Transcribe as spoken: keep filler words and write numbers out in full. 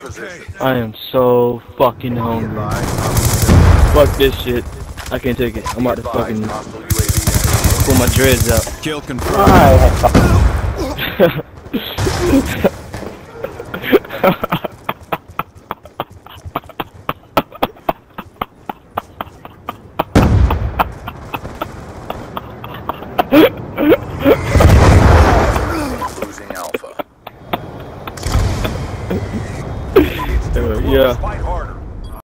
I am so fucking hungry. Fuck this shit. I can't take it. I'm about to fucking pull my dreads out. Kill confirmed.